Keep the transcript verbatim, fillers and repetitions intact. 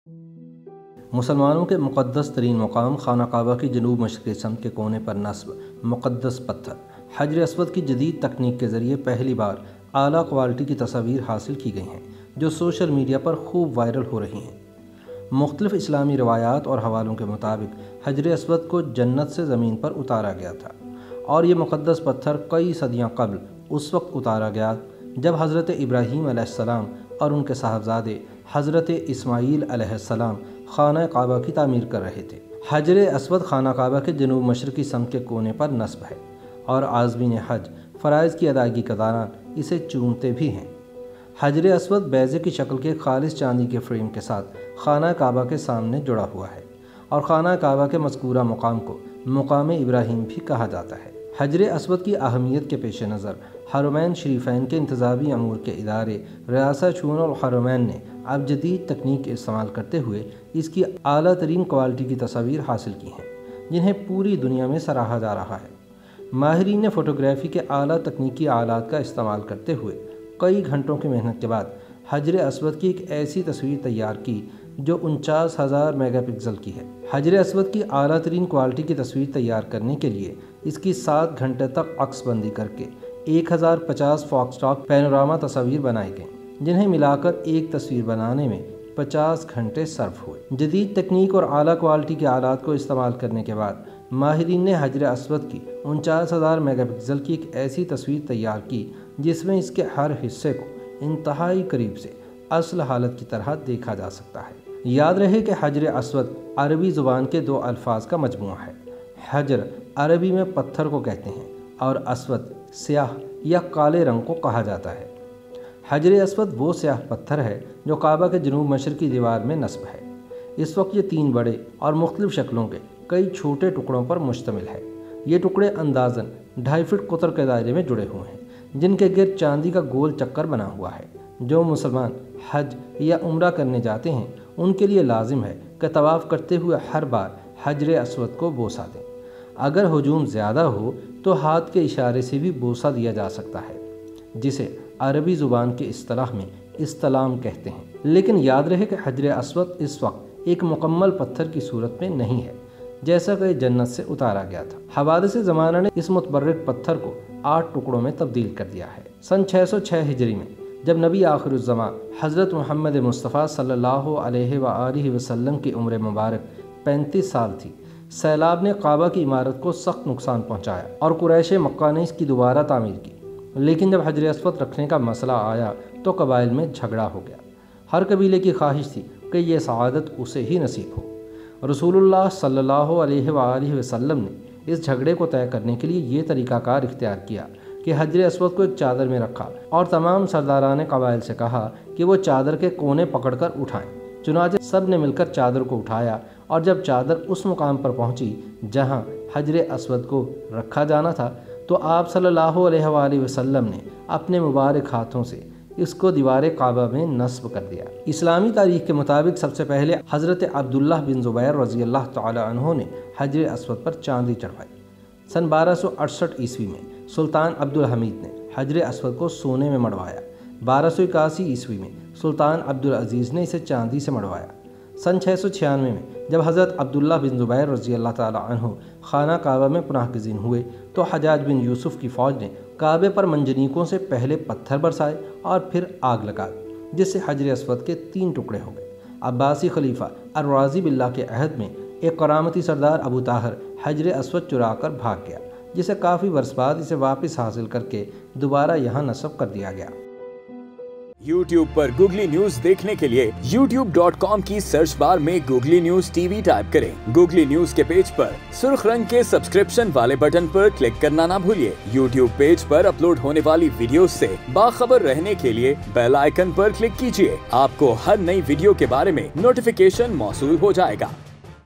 مسلمانوں کے مقدس ترین مقام خانہ کعبہ کی جنوب مشرقی سمت کے کونے پر نصب مقدس پتھر حجر اسود کی جدید تکنیک کے ذریعے پہلی بار اعلیٰ کوالٹی کی تصاویر حاصل کی گئی ہیں جو سوشل میڈیا پر خوب وائرل ہو رہی ہیں۔ مختلف اسلامی روایات اور حوالوں کے مطابق حجر اسود کو جنت سے زمین پر اتارا گیا تھا اور یہ مقدس پتھر کئی صدیاں قبل اس وقت اتارا گیا جب حضرت ابراہیم علیہ السلام اور ان کے صاحبزادے حضرت اسماعیل علیہ السلام خانہ کعبہ کی تعمیر کر رہے تھے۔ حجر اسود خانہ کعبہ کے جنوب مشرقی سمت کے کونے پر نصب ہے اور عازمین حج فرائض کی ادائیگی کے دوران اسے چومتے بھی ہیں۔ حجر اسود بیضے کی شکل کے خالص چاندی کے فریم کے ساتھ خانہ کعبہ کے سامنے جڑا ہوا ہے اور خانہ کعبہ کے مذکورہ مقام کو مقام ابراہیم بھی کہا جاتا ہے۔ حجر اسود کی اہمیت کے پیش نظر حرمین شریفین کے انتظامی امور کے ادارے ریاست شؤون الحرمین نے اب جدید تکنیک استعمال کرتے ہوئے اس کی اعلیٰ ترین کوالٹی کی تصاویر حاصل کی ہیں جنہیں پوری دنیا میں سراہا جا رہا ہے۔ ماہرین نے فوٹوگرافی کے اعلیٰ تکنیکی آلات کا استعمال کرتے ہوئے کئی گھنٹوں کی محنت کے بعد حجر اسود کی ایک ایسی تصویر تیار کی جو انچاس ہزار میگا پکسل کی ہے۔ حجر اسود کی اعلیٰ ترین کوالٹی کی تصویر تیار کرنے کے لیے اس کی سات گھنٹے تک عکس بندی کر کے ایک ہزار پچاس فوکس ٹاپ پینوراما تصاویر بنائی گئیں جنہیں ملا کر ایک تصویر بنانے میں پچاس گھنٹے صرف ہوئے۔ جدید تکنیک اور اعلیٰ کوالٹی کے آلات کو استعمال کرنے کے بعد ماہرین نے حجر اسود کی انچاس ہزار میگا پکسل کی ایک ایسی تصویر تیار کی جس میں اس کے ہر حصے کو انتہائی قریب سے اصل حالت کی طرح دیکھا جا سکتا ہے۔ یاد رہے کہ حجر اسود عربی زبان کے دو الفاظ کا مجموعہ ہے۔ حجر عربی میں پتھر کو کہتے ہیں اور اسود سیاہ یا کالے رنگ کو کہا جاتا ہے۔ حجر اسود وہ سیاہ پتھر ہے جو کعبہ کے جنوب مشرقی دیوار میں نصب ہے۔ اس وقت یہ تین بڑے اور مختلف شکلوں کے کئی چھوٹے ٹکڑوں پر مشتمل ہے۔ یہ ٹکڑے اندازاً ڈھائی فٹ قطر کے دائرے میں جڑے ہوئے ہیں جن کے گرد چاندی کا گول چکر بنا ہوا ہے۔ جو مسلمان حج یا عمرہ کرنے جاتے ہیں ان کے لیے لازم ہے کہ طواف کرتے ہوئے ہر بار حجر اسود کو بوسہ دیں۔ اگر ہجوم زیادہ ہو تو ہاتھ کے اشارے سے بھی بوسہ دیا جا سکتا ہے جسے عربی زبان کی اصطلاح میں استلام کہتے ہیں۔ لیکن یاد رہے کہ حجر اسود اس وقت ایک مکمل پتھر کی صورت میں نہیں ہے جیسا کہ جنت سے اتارا گیا تھا۔ حوادث زمانہ نے اس متبرک پتھر کو آٹھ ٹکڑوں میں تبدیل کر دیا ہے۔ سن چھ سو چھ ہجری میں جب نبی آخر الزمان حضرت محمد مصطفیٰ صلی اللہ علیہ وآلہ وسلم کی عمر مبارک پینتیس سال تھی، سیلاب نے کعبہ کی عمارت کو سخت نقصان پہنچایا اور قریش مکہ نے اس کی دوبارہ تعمیر کی۔ لیکن جب حجر اسود رکھنے کا مسئلہ آیا تو قبائل میں جھگڑا ہو گیا۔ ہر قبیلے کی خواہش تھی کہ یہ سعادت اسے ہی نصیب ہو۔ رسول اللہ صلی اللہ علیہ وآلہ وسلم نے اس جھگڑے کو طے کرنے کے لیے یہ طریقہ کار اختیار کیا کہ حجر اسود کو ایک چادر میں رکھا اور تمام سرداران قبائل سے کہا کہ وہ چادر کے کونے پکڑ کر اٹھائیں۔ چنانچہ سب نے مل کر چادر کو اٹھایا اور جب چادر اس مقام پر پہنچی جہاں حجر اسود کو رکھا جانا تھا تو آپ صلی اللہ علیہ وآلہ وسلم نے اپنے مبارک ہاتھوں سے اس کو دیوار کعبہ میں نصب کر دیا۔ اسلامی تاریخ کے مطابق سب سے پہلے حضرت عبداللہ بن زبیر رضی اللہ تعالی عنہ نے حجر اسود پر چاندی چڑھوائی۔ سن بارہ سو اڑسٹھ عیسوی میں سلطان عبدالحمید نے حجر اسود کو سونے میں مڑوایا۔ بارہ سو اکاسی عیسوی میں سلطان عبدالعزیز نے اسے چاندی سے مڑوایا۔ سن چھ سو چھیانوے میں جب حضرت عبداللہ بن زبیر رضی اللہ تعالی عنہ خانہ کعبہ میں پناہ گزین ہوئے تو حجاج بن یوسف کی فوج نے کعبے پر منجنیقوں سے پہلے پتھر برسائے اور پھر آگ لگا دی جس سے حجر اسود کے تین ٹکڑے ہو گئے۔ عباسی خلیفہ الراضی باللہ کے عہد میں ایک کرامتی سردار ابو طاہر حجر اسود چرا کر بھاگ گیا جسے کافی برس بعد اسے واپس حاصل کر کے دوبارہ یہاں نصب کر دیا گیا۔ یوٹیوب پر گوگلی نیوز دیکھنے کے لیے یوٹیوب ڈاٹ کام کی سرچ بار میں Googly News T V type کریں۔ گوگلی نیوز کے پیج پر سرخ رنگ کے سبسکرپشن والے بٹن پر کلک کرنا نہ بھولیے۔ یوٹیوب پیج پر اپلوڈ ہونے والی ویڈیوز سے باخبر رہنے کے لیے بیل آئیکن پر کلک کیجیے۔ آپ کو ہر نئی ویڈیو کے بارے میں نوٹیفیکیشن موصول ہو جائے گا۔